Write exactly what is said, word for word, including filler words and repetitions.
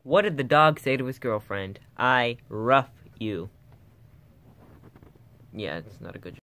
What did the dog say to his girlfriend? I rough you. Yeah, it's not a good joke.